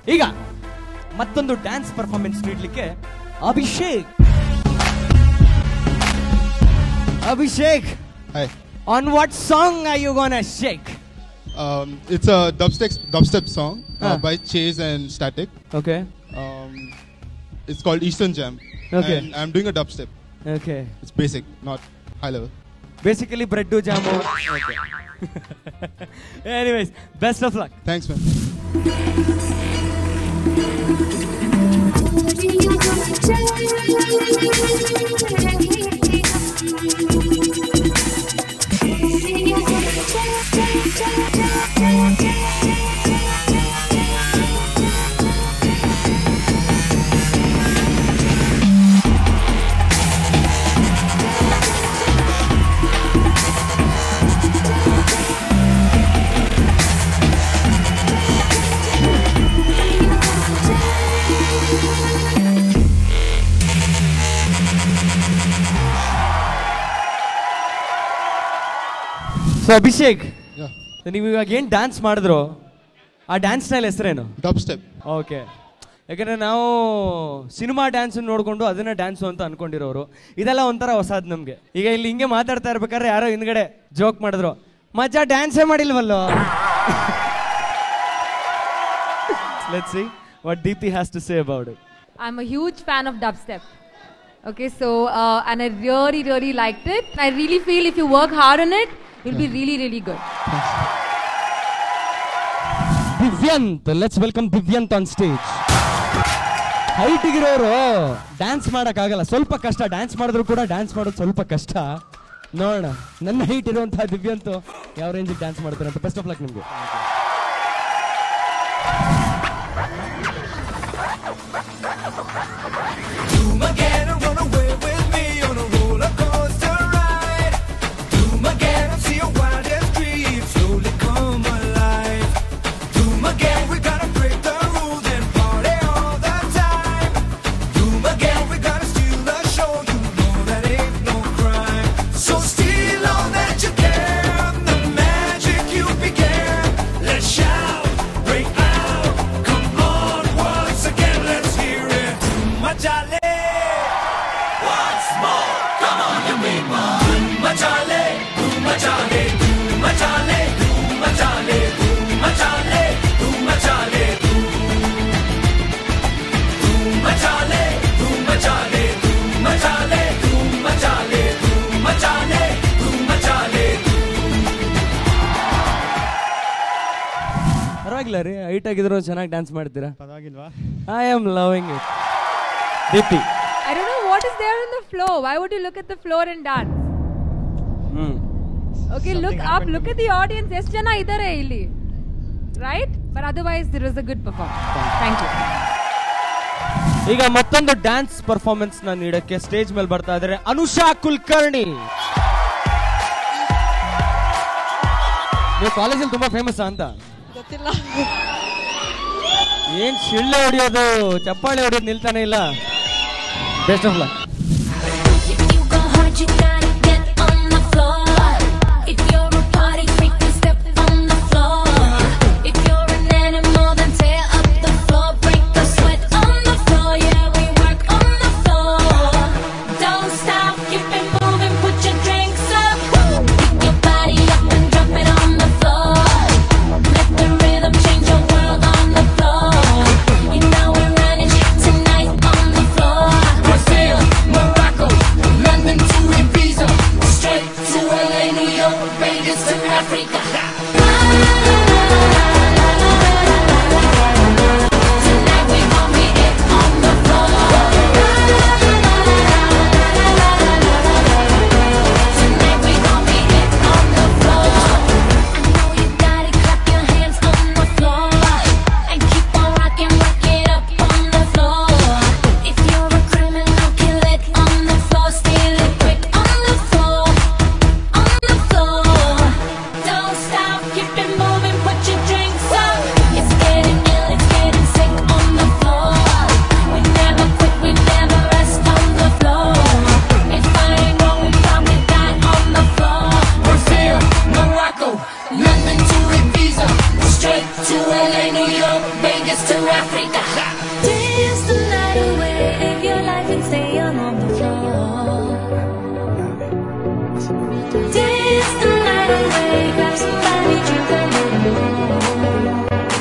ಈಗ ಮತ್ತೊಂದು dance performance ನೀಡಲಿಕ್ಕೆ Abhishek. Abhishek, hi. On what song are you gonna shake? It's a dubstep song by Chase and Static. Okay. It's called Eastern Jam. Okay. And I'm doing a dubstep. Okay. It's basic, not high level. Basically bread jamu. Okay. Anyways, best of luck. Thanks, man. So Abhishek, Yeah. ನೀವು ಇವಾಗ ಏನು dance ಮಾಡಿದ್ರು ಆ dance style ಹೆಸರೇನು? Dubstep. Okay. ಯಾಕಂದರೆ ನಾವು cinema dance ನೋಡಿಕೊಂಡು ಅದನ್ನ ಡ್ಯಾನ್ಸು ಅಂತ ಅನ್ಕೊಂಡಿರೋರು. ಇದೆಲ್ಲ ಒಂಥರ ಹೊಸದು ನಮಗೆ. ಈಗ ಇಲ್ಲಿ ಹಿಂಗೆ ಮಾತಾಡ್ತಾ ಇರ್ಬೇಕಾದ್ರೆ ಯಾರೋ ಹಿಂದ್ಗಡೆ ಜೋಕ್ ಮಾಡಿದ್ರು, ಮಜಾ ಡ್ಯಾನ್ಸೇ ಮಾಡಿಲ್ವಲ್ಲೋ. Let's see what Deepthi has to say about it. I'm a huge fan of dubstep. Okay, so and I really liked it. I really feel if you work hard on it, you'll be really good. Divyanth, let's welcome Divyanth on stage. Height ಇರೋರು ಡ್ಯಾನ್ಸ್ ಮಾಡೋಕ್ಕಾಗಲ್ಲ, ಸ್ವಲ್ಪ ಕಷ್ಟ. Dance ಮಾಡಿದ್ರು ಕೂಡ dance ಮಾಡೋದು ಸ್ವಲ್ಪ ಕಷ್ಟ. ನೋಡೋಣ ನನ್ನ ಹೈಟ್ ಇರುವಂತಹ ದಿವ್ಯಂತ್ ಯಾವ ರೇಂಜಿಗೆ ಡ್ಯಾನ್ಸ್ ಮಾಡ್ತಾರೆ ಅಂತ. ಬೆಸ್ಟ್ ಆಫ್ ಲಕ್ ನಿಮಗೆ. ಪರವಾಗಿಲ್ಲ ರೀ, ಹೈಟ್ ಆಗಿದ್ರು ಚೆನ್ನಾಗಿ ಡ್ಯಾನ್ಸ್ ಮಾಡ್ತೀರಾ. ಪರವಾಗಿಲ್ವಾ? I am loving it. Deepti, I don't know what is there on the floor. Why would you look at the floor and dance? Okay, look up, look at the audience. ಎಷ್ಟು ಜನ ಇದ್ದಾರೆ ಇಲ್ಲಿ, right? But otherwise there was a good performance. Thank you. ಈಗ ಮತ್ತೊಂದು dance performance ನ ನೀಡಕ್ಕೆ stage ಮೇಲೆ ಬರ್ತಾ ಇದ್ದಾರೆ ಅನುಷಾ ಕುಲಕರ್ಣಿ. ನೀವು ಕಾಲೇಜಲ್ಲಿ ತುಂಬಾ ಫೇಮಸ್ ಅಂತ ಗೊತ್ತಿಲ್ಲ. ಏನ್ ಶಿಳ್ಳೆ ಹೊಡಿಯೋದು, ಚಪ್ಪಾಳೆ ಹೊಡಿಯೋದು ನಿಲ್ತಾನೆ ಇಲ್ಲ. Best of luck. to LA, New York. Vegas to Africa. Dance the night away, live your life and stay young on the floor. Dance the night away, grab somebody, drink a little more.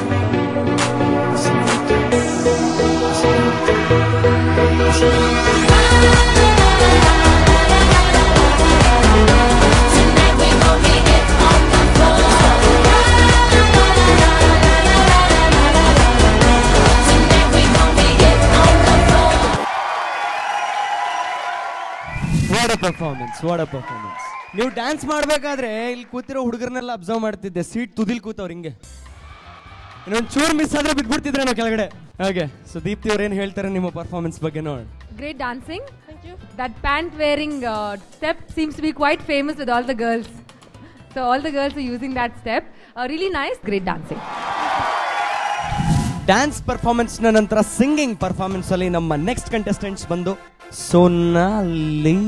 Tonight we gon' get it on the floor. Tonight we gon' get it on the floor. What a performance, what a performance. ನೀವು dance ಮಾಡ್ಬೇಕಾದ್ರೆ ಇಲ್ಲಿ ಕೂತಿರೋ ಹುಡುಗರನ್ನೆಲ್ಲ observe ಮಾಡ್ತಿದ್ದೆ, seat ತುದಿಲ್ ಕೂತವ್ರು ಹಿಂಗೆ. ಇನ್ನೊಂದು ಚೂರು miss ಆದ್ರೆ ಬಿದ್ಬಿಡ್ತಿದ್ರೆ ನಾವು ಕೆಳಗಡೆ. ಹಾಗೆ ಸೊ ದೀಪ್ತಿ ಅವ್ರು ಏನು ಹೇಳ್ತಾರೆ ನಿಮ್ಮ ಪರ್ಫಾರ್ಮೆನ್ಸ್ ಬಗ್ಗೆ ನೋಡಿ. Great dancing. Thank you. That pant wearing step seems to be quite famous with all the girls. So all the girls are using that step. Really nice. Great dancing. Dance performance ನಂತರ singing performance ಅಲ್ಲಿ ನಮ್ಮ next contestants ಬಂದು ಸೋನಾಲಿ.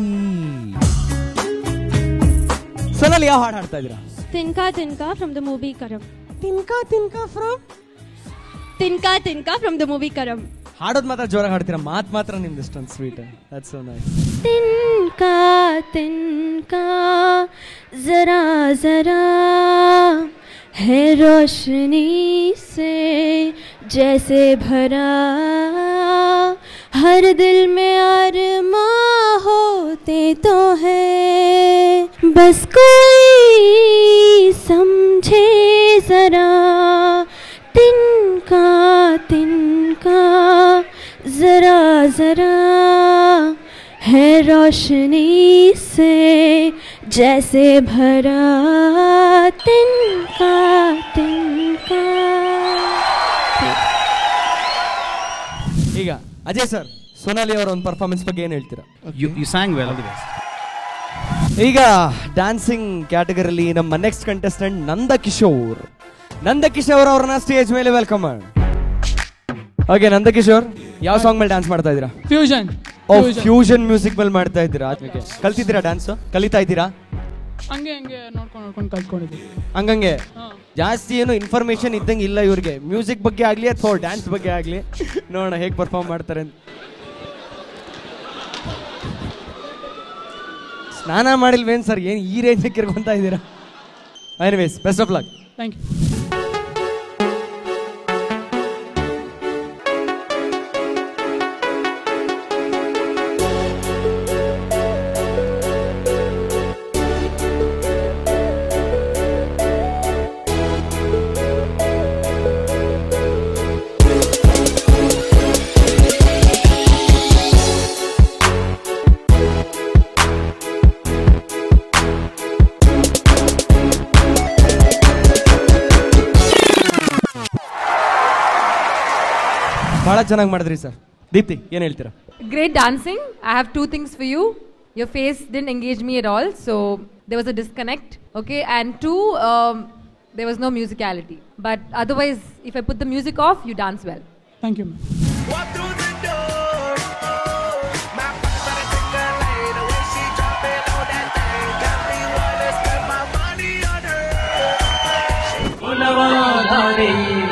ಸೋನಾಲಿ ಯಾವ ಹಾಡು ಹಾಡ್ತಾ ಇದ್ದೀರಾ? Tinka Tinka from the movie Karam. Tinka Tinka from Tinka Tinka from the movie Karam. ಹಾಡೋದು ಮಾತ್ರ ಜೋರಾಗಿ ಹಾಡ್ತೀರಾ, ಮಾತು ಮಾತ್ರ ನಿಮ್ದು ಇಷ್ಟೊಂದು sweet. That's so nice. Tinka Tinka जरा जरा है रोशनी से जैसे भरा, हर दिल में अरमां होते तो है, बस कोई समझे जरा. तिनका तिनका जरा जरा है रोशनी से जैसे भरा, तिनका तिनका. ಈಗ ಅಜಯ್ ಸರ್, ಸೋನಾಲಿ ಅವರ ಒಂದು ಪರ್ಫಾರ್ಮೆನ್ಸ್ ಬಗ್ಗೆ ಏನು ಹೇಳ್ತೀರಾ? You sang well. ಈಗ ಡ್ಯಾನ್ಸಿಂಗ್ ಕ್ಯಾಟಗರಿಲಿ ನಮ್ಮ ನೆಕ್ಸ್ಟ್ ಕಂಟೆಸ್ಟೆಂಟ್ ನಂದಕಿಶೋರ್. ನಂದಕಿಶೋರ್ ಅವ್ರನ್ನ ಸ್ಟೇಜ್ ಮೇಲೆ ವೆಲ್ಕಮ್ ಮಾಡಿ. ಓಕೆ ನಂದಕಿಶೋರ್, ಯಾವ ಸಾಂಗ್ ಮೇಲೆ ಡ್ಯಾನ್ಸ್ ಮಾಡ್ತಾ ಇದ್ದೀರಾ? ಫ್ಯೂಷನ್. ಫ್ಯೂಷನ್ ಮ್ಯೂಸಿಕ್ ಮೇಲೆ ಮಾಡ್ತಾ ಇದ್ದೀರಾ? ಕಲ್ತಿದ್ದೀರಾ ಡ್ಯಾನ್ಸ್? ಕಲಿತಾ ಇದ್ದೀರಾ? ಹಂಗೆ ಹಂಗೆ ನೋಡ್ಕೊಂಡು ಕಲ್ತ್ಕೊಂಡಿದ್ದೀವಿ. ಹಂಗಂಗೆ ಜಾಸ್ತಿ ಏನು ಇನ್ಫಾರ್ಮೇಶನ್ ಇದ್ದಂಗೆ ಇಲ್ಲ ಇವ್ರಿಗೆ, ಮ್ಯೂಸಿಕ್ ಬಗ್ಗೆ ಆಗಲಿ ಅಥವಾ ಡ್ಯಾನ್ಸ್ ಬಗ್ಗೆ ಆಗಲಿ. ನೋಡೋಣ ಹೇಗೆ ಪರ್ಫಾರ್ಮ್ ಮಾಡ್ತಾರೆ ಅಂತ. ಸ್ನಾನ ಮಾಡಿಲ್ವೇನು ಸರ್, ಏನು ಈ ರೇಂಜ್ ಕಿರ್ಕೊಂತ ಇದ್ದೀರಾ? Anyways best of luck. Thank you. ಬಹಳ ಚೆನ್ನಾಗಿ ಮಾಡಿದ್ರಿ ಸರ್. ದೀಪ್ತಿ ಏನು ಹೇಳ್ತೀರಾ? Great dancing. I have two things for you. Your face didn't engage me at all, so there was a disconnect. Okay, and two, there was no musicality. But otherwise, if I put the music off, you dance well. Thank you ma'am. Walk through the door, my pocket better take her lane. The way she drop it on that thing got me wanna spend my money on her.